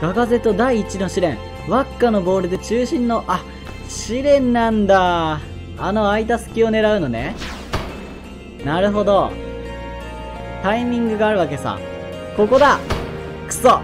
ガガゼと第一の試練。輪っかのボールで中心の、試練なんだ。空いた隙を狙うのね。なるほど。タイミングがあるわけさ。ここだ。くそ。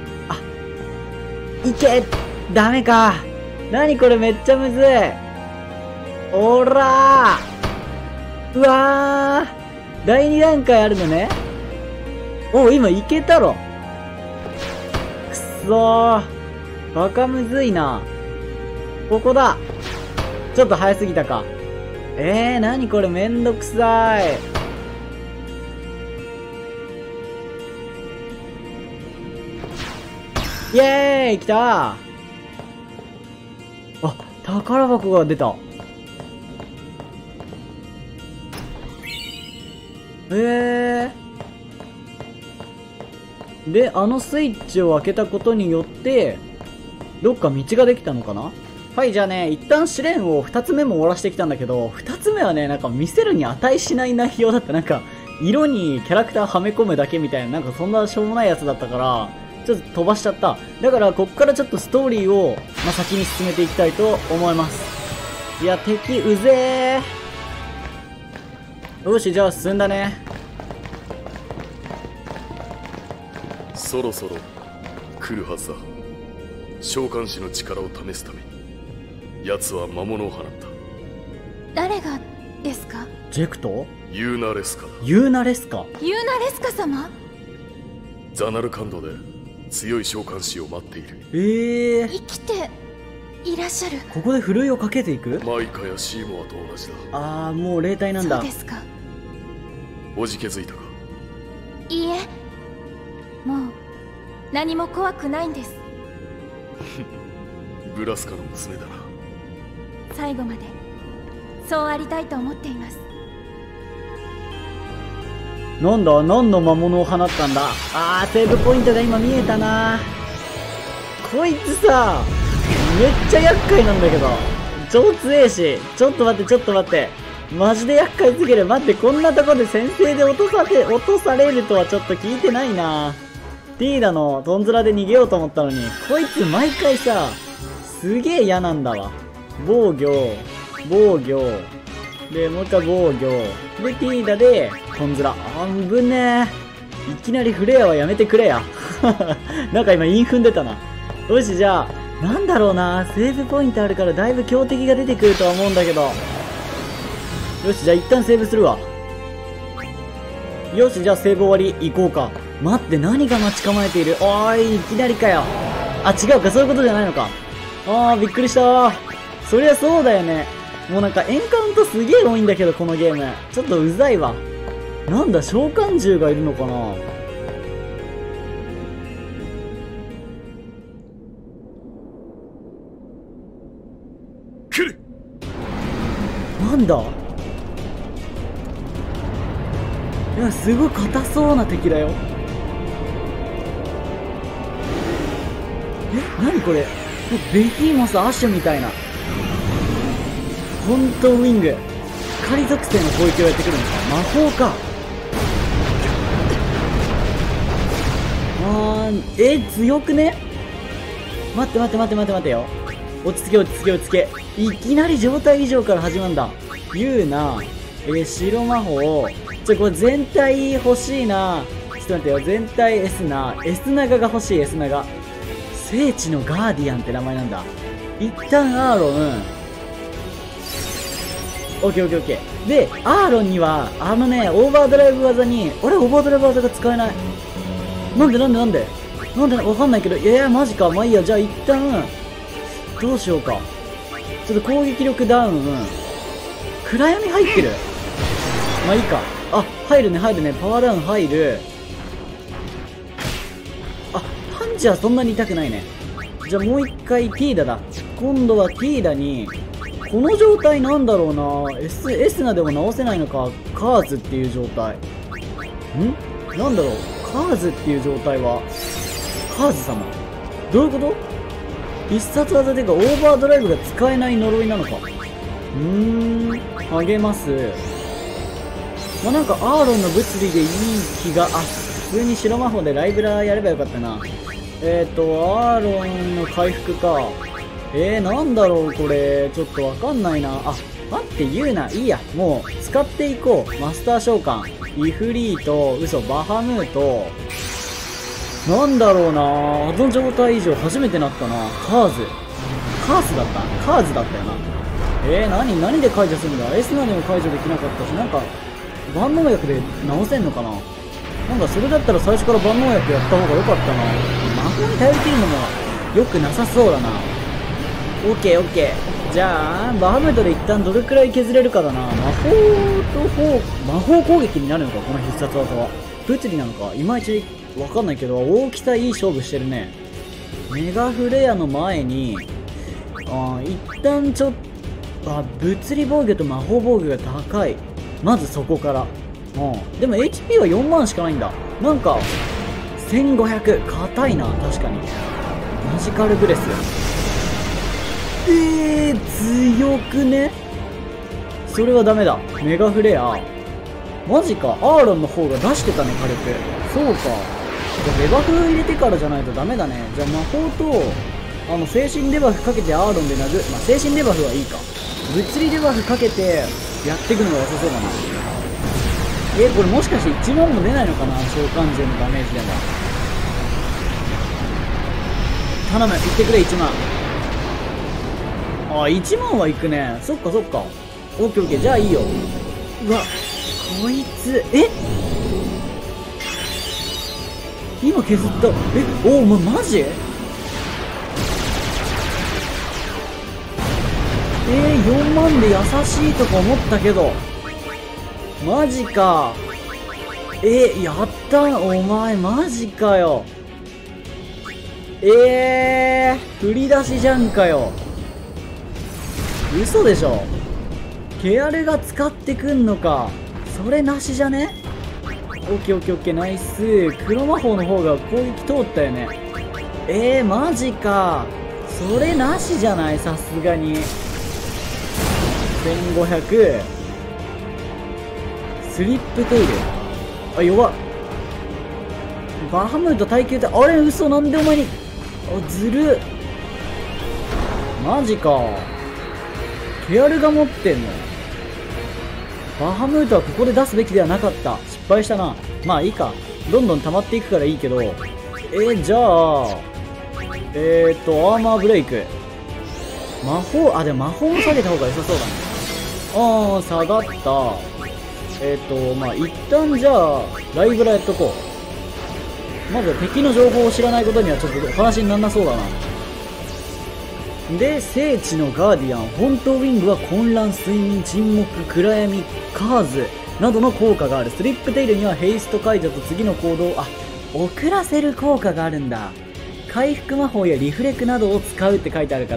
いけ。ダメか。何これめっちゃむずい。おらー。うわー。第2段階あるのね。今いけたろ。くそー。バカむずいな。ここだ。ちょっと早すぎたか。何これめんどくさい。イエーイ来たー。宝箱が出た。で、スイッチを開けたことによって、どっか道ができたのかな。はい、じゃあね、一旦試練を2つ目も終わらしてきたんだけど、2つ目はね、なんか見せるに値しない内容だった。なんか、色にキャラクターはめ込むだけみたいな、なんかそんなしょうもないやつだったから、ちょっと飛ばしちゃった。だから、こっからちょっとストーリーを、先に進めていきたいと思います。いや、敵うぜー。よし、じゃあ進んだね。 そろそろ来るはずだ。召喚師の力を試すために奴は魔物を放った。 誰がですか？ ジェクト？ ユーナレスカだ。 ユーナレスカ？ ユーナレスカ様？ ザナルカンドで強い召喚師を待っている。 生きていらっしゃる。 ここでふるいをかけていく？ マイカやシーモアと同じだ。 もう霊体なんだ。 そうですか。 おじけづいたか？ いいえ、もう何も怖くないんです。 ブラスカの娘だな。 最後までそうありたいと思っています。 なんだ？何の魔物を放ったんだ？セーブポイントが今見えたな。こいつさ、めっちゃ厄介なんだけど。超強えし。ちょっと待って。マジで厄介すぎる。待って、こんなとこで先制で落とされるとはちょっと聞いてないな。ティーダのトンズラで逃げようと思ったのに、こいつ毎回さ、すげえ嫌なんだわ。防御。で、もう一回防御。で、ティーダで、トンズラ。ぶねえ。いきなりフレアはやめてくれや。なんか今イン踏んでたな。よし、じゃあ、なんだろうな。セーブポイントあるからだいぶ強敵が出てくるとは思うんだけど。よし、じゃあ一旦セーブするわ。よし、じゃあセーブ終わり、行こうか。待って、何が待ち構えている？いきなりかよ。違うか、そういうことじゃないのか。びっくりしたー。そりゃそうだよね。もうなんかエンカウントすげえ多いんだけど、このゲーム。ちょっとうざいわ。なんだ、召喚獣がいるのかな。 来る。 なんだ？いや、すごい硬そうな敵だよ。何これ？ベヒーモスアッシュみたいな。ホントウィング。光属性の攻撃をやってくるのか。魔法か。強くね？待ってよ。落ち着け。いきなり状態異常から始まるんだ。ユーナ、白魔法。これ全体欲しいな。ちょっと待ってよ。全体エスナガが欲しい、エスナガ。聖地のガーディアンって名前なんだ。一旦アーロン。オッケー。で、アーロンには、オーバードライブ技に、オーバードライブ技が使えない。なんでわかんないけど、マジか。まあいいや。じゃあ一旦、どうしようか。ちょっと攻撃力ダウン。暗闇入ってる。まあいいか。入るね。パワーダウン入る。パンチはそんなに痛くないね。じゃあもう一回ティーダだ。今度はティーダに、この状態なんだろうな。エスナでも直せないのか。カーズっていう状態。なんだろう。カーズっていう状態は、カーズ様。どういうこと？必殺技でかオーバードライブが使えない呪いなのか。励ます。なんかアーロンの物理でいい気が、普通に白魔法でライブラーやればよかったな。 アーロンの回復か。なんだろうこれ。ちょっとわかんないな。あ、待って、言うな。いいや。もう、使っていこう。マスター召喚。イフリート、嘘、バハムート。なんだろうな。あの状態以上初めてなったな。カーズだった。カーズだったよな。何で解除するんだ。エスナでも解除できなかったし、なんか、万能薬で治せんのかな。なんかそれだったら最初から万能薬やった方が良かったな。魔法に頼り切るのも良くなさそうだな。オッケーオッケー。じゃあ、バハムートで一旦どれくらい削れるかだな。魔法攻撃になるのか、この必殺技は。物理なのか、いまいちわかんないけど、大きさいい勝負してるね。メガフレアの前に、一旦ちょっと、物理防御と魔法防御が高い。まずそこから。でも HP は4万しかないんだ。なんか、1500。硬いな、確かに。マジカルブレス。強くね。それはダメだ。メガフレア。マジか。アーロンの方が出してたね、軽く。そうか。じゃあデバフ入れてからじゃないとダメだね。じゃあ魔法と、精神デバフかけてアーロンで精神デバフはいいか。物理デバフかけて、やっていくのが良さそうだな。これもしかして1万も出ないのかな、召喚獣のダメージでも。頼む、いってくれ、1万。1万はいくね。そっかそっか。オッケーオッケー、じゃあいいよ。うわ、こいつ、今削った。マジ4万で優しいとか思ったけど。マジか。やったんお前、マジかよ。振り出しじゃんかよ。嘘でしょ。ケアルが使ってくんのか。それなしじゃね。オッケーオッケーオッケー、ナイス。黒魔法の方が攻撃通ったよね。マジか。それなしじゃない、さすがに。1500。スリップテイル。弱っ。バハムート耐久って、あれ嘘、なんでお前に。ずる。マジか。ケアルが持ってんの。バハムートはここで出すべきではなかった。失敗したな。まあいいか。どんどん溜まっていくからいいけど。じゃあ、アーマーブレイク。魔法、でも魔法も下げた方が良さそうだね。下がった。一旦じゃあ、ライブラやっとこう。まず敵の情報を知らないことにはちょっと話になんなそうだな。で、聖地のガーディアン、本当ウィングは混乱、睡眠、沈黙、暗闇、カーズなどの効果がある。スリップテイルにはヘイスト解除と次の行動、遅らせる効果があるんだ。回復魔法やリフレクなどを使うって書いてあるから、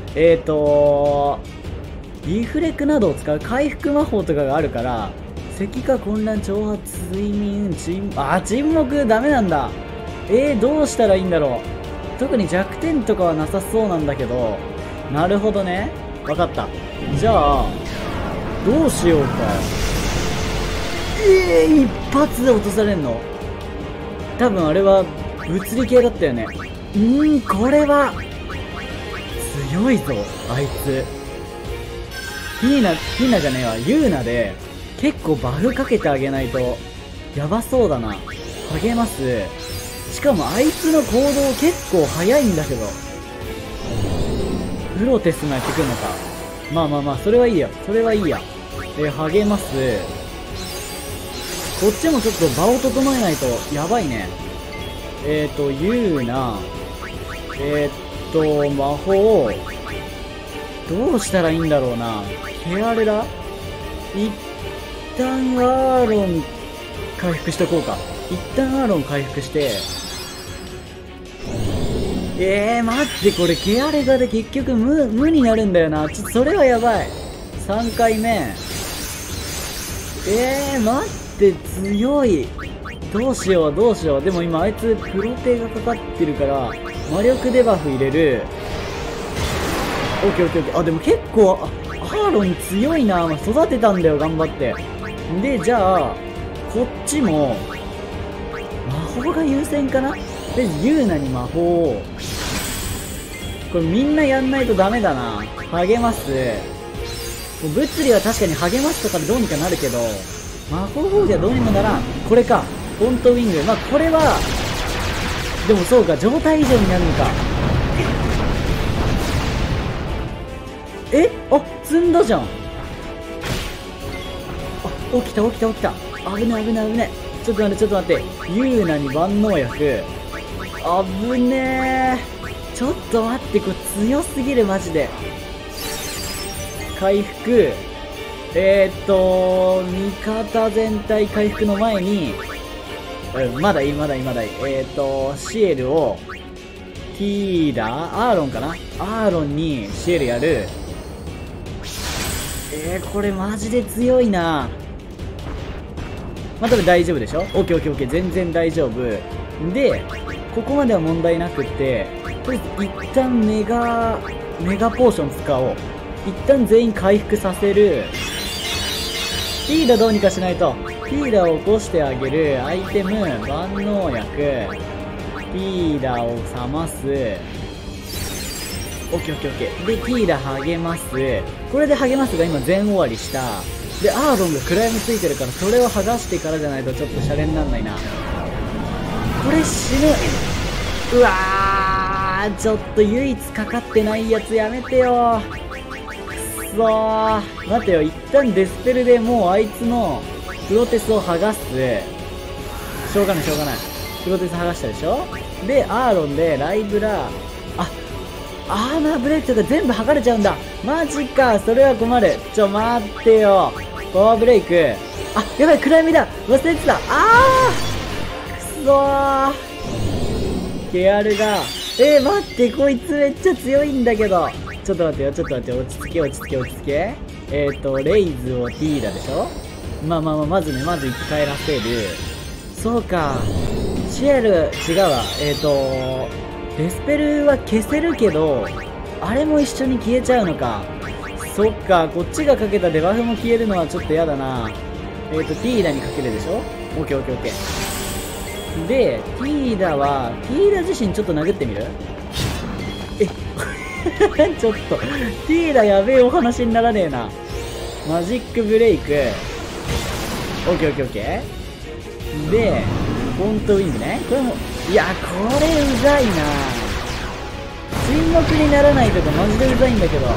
リフレクなどを使う回復魔法とかがあるから、石化、混乱、挑発、睡眠、沈黙ダメなんだ。どうしたらいいんだろう。特に弱点とかはなさそうなんだけど、なるほどね。わかった。じゃあ、どうしようか。一発で落とされんの？多分あれは物理系だったよね。これは強いぞ、あいつ。フィーナじゃねえわ、ユーナで結構バフかけてあげないとやばそうだな。励ます。しかもあいつの行動結構早いんだけど。プロテスもやってくるのか。まあ、それはいいや。それはいいや。励ます。こっちもちょっと場を整えないとやばいね。ユーナ。魔法。どうしたらいいんだろうな。ケアレラ？一旦アーロン回復しとこうか。一旦アーロン回復して。待って、これケアレガで結局無になるんだよな。ちょっとそれはやばい。3回目。待って、強い。どうしよう。でも今あいつプロテがかかってるから、魔力デバフ入れる。オッケー。でも結構、アーロン強いな。育てたんだよ、頑張って。で、じゃあ、こっちも、魔法が優先かな？ りあえずユーナに魔法を。これみんなやんないとダメだな。励ます。もう物理は確かに励ますとかでどうにかなるけど、魔法砲ではどうにもならん。これか。フォントウィング。まあこれは、でもそうか、状態以上になるのか。あ、積んだじゃん。あ、起きた起きた起きた。危ね危ね危ね。ちょっと待ってちょっと待って。ユーナに万能薬。危ねえ。ちょっと待って、これ強すぎるマジで。回復。味方全体回復の前に、まだいいまだいいまだいい。シエルを、ティーダ、アーロンかな、アーロンにシエルやる。これマジで強いな。まあ、多分大丈夫でしょ。オッケーオッケーオッケー、全然大丈夫。で、ここまでは問題なくって、とりあえず一旦メガポーション使おう。一旦全員回復させる。ティーダどうにかしないと。ティーダを起こしてあげる。アイテム、万能薬。ティーダを冷ます。オッケーオッケーオッケー。で、ティーダ励ます。これで励ますが今全終わりした。で、アーロンが暗闇ついてるから、それを剥がしてからじゃないとちょっとシャレになんないな。これ死ぬ。うわー、ちょっと唯一かかってないやつやめてよ。くそー。待ってよ、一旦デスペルでもうあいつのプロテスを剥がす。しょうがないしょうがない。プロテス剥がしたでしょ。で、アーロンでライブラ、アーマーブレイクとか全部剥がれちゃうんだ。マジか、それは困る。待ってよ。パワーブレイク。やばい、暗闇だ。忘れてた。くそー。ケアルが。待って、こいつめっちゃ強いんだけど。ちょっと待ってよ、ちょっと待って、落ち着け、落ち着け、落ち着け。レイズをティーダでしょ。まずね、まず生き返らせる。そうか。シエル、違うわ。デスペルは消せるけど、あれも一緒に消えちゃうのか。そっか、こっちがかけたデバフも消えるのはちょっと嫌だな。ティーダにかけるでしょ。オッケーオッケーオッケー。で、ティーダ自身ちょっと殴ってみる？ちょっと、ティーダやべえお話にならねえな。マジックブレイク。オッケーオッケーオッケー。で、フォントウィングね。これも、いや、これうざいな。沈黙にならないとかマジでうざいんだけど。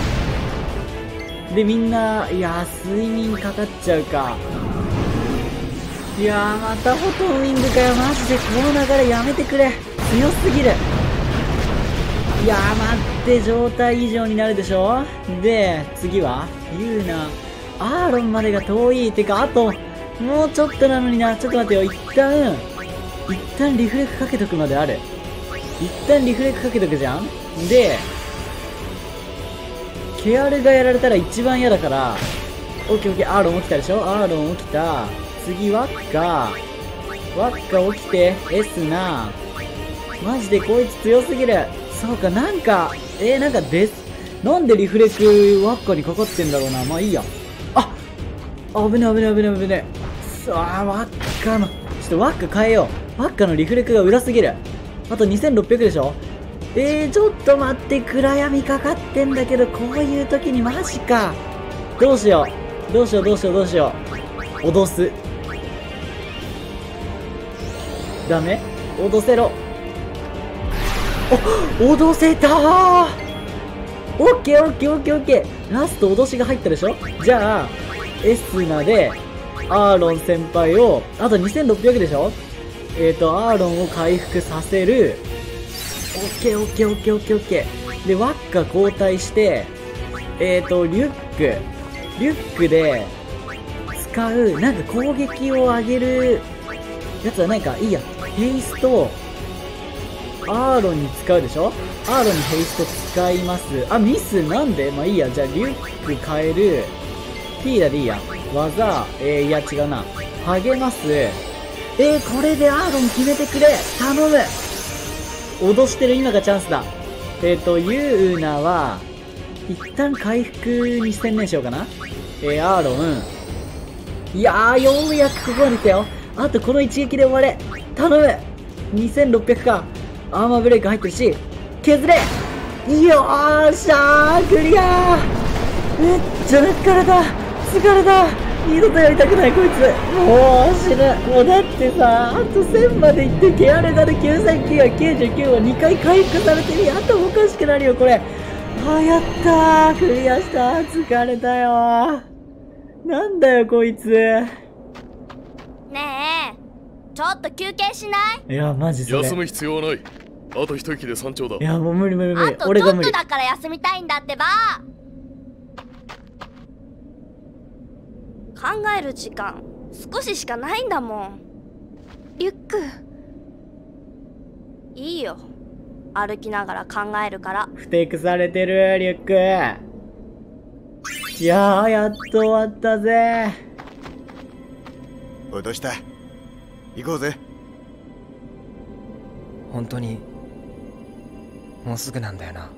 で、みんな、いや、睡眠かかっちゃうか。いやー、またフォトウィングかよ。マジでこの流れやめてくれ。強すぎる。いやー、待って、状態異常になるでしょ。で、次はユーナ、アーロンまでが遠い。てか、あと、もうちょっとなのにな。ちょっと待ってよ。一旦リフレクかけとくまである。一旦リフレクかけとくじゃん。で、ケアルがやられたら一番嫌だから、オッケーオッケー、アーロン起きたでしょ。アーロン起きた。次、ワッカ起きて、エスナ。マジでこいつ強すぎる。そうか、なんかなんでリフレクワッカにかかってんだろうな。まあいいや。危ね危ね危ね危ね。ワッカの、ちょっとワッカ変えよう。ワッカのリフレクが裏すぎる。あと2600でしょ。ちょっと待って、暗闇かかってんだけど、こういう時にマジか。どうしよう。脅す。ダメ？脅せろ。脅せたー。オッケーオッケーオッケーオッケー。ラスト脅しが入ったでしょ。じゃあ、エスナで、アーロン先輩を、あと2600でしょ。アーロンを回復させる。オッケーオッケーオッケーオッケーオッケー。で、ワッカ交代して、リュックで、使う、なんか攻撃を上げる、やつはないか。いいや。ヘイスト、アーロンに使うでしょ。アーロンにヘイスト使います。ミスなんで。まあいいや。じゃあ、リュック変える。ティーダでいいや。技、いや違うな。励ます。これでアーロン決めてくれ。頼む。脅してる今がチャンスだ。ユーナは、一旦回復に専念しようかな。アーロン。いやー、ようやくここまで来たよ。あとこの一撃で終われ。頼む。 2600か。アーマーブレイク入ってるし、削れ。よーしゃー、クリアー。めっちゃ疲れた。疲れた。二度とやりたくない、こいつ。もう死ぬ。もうだってさ、あと1000までいって、ケアレダで9999を2回回復されてる。頭おかしくなるよ、これ。あ、やったー。クリアした。疲れたよー。なんだよ、こいつ。 ねえ、ちょっと休憩しない？ いや、マジそれ。 休む必要はない。あと一息で山頂だ。 いや、もう無理無理無理。 あとちょっと俺が無理。 だから休みたいんだってば。考える時間少ししかないんだもん。 リュック。 いいよ、歩きながら考えるから。 ふてくされてる、リュック。いやー、やっと終わったぜ。 おい、どうした？行こうぜ。 本当にもうすぐなんだよな。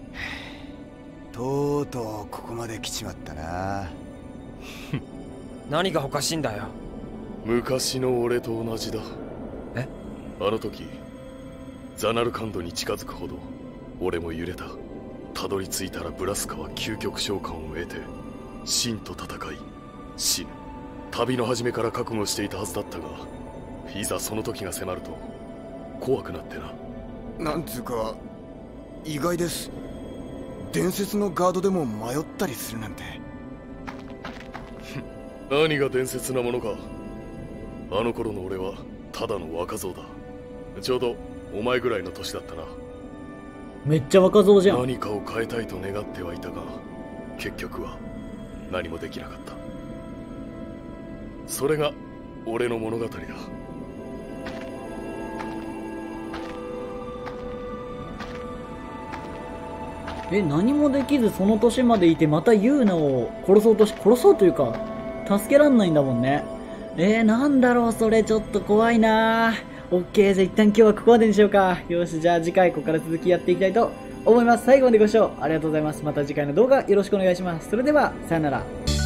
とうとうここまで来ちまったな。 何がおかしいんだよ。 昔の俺と同じだ。 え？ あの時ザナルカンドに近づくほど俺も揺れた。たどり着いたらブラスカは究極召喚を得て真と戦い死ぬ。旅の初めから覚悟していたはずだったが、いざその時が迫ると怖くなってな。 なんつうか意外です。伝説のガードでも迷ったりするなんて。 何が伝説なものか。あの頃の俺はただの若造だ。ちょうどお前ぐらいの年だったな。 めっちゃ若造じゃん。 何かを変えたいと願ってはいたが、結局は何もできなかった。それが俺の物語だ。 何もできずその年までいて、またユーナを殺そうというか、助けらんないんだもんね。なんだろう、それちょっと怖いなー。オッケー、じゃあ一旦今日はここまでにしようか。よし、じゃあ次回ここから続きやっていきたいと思います。最後までご視聴ありがとうございます。また次回の動画よろしくお願いします。それでは、さよなら。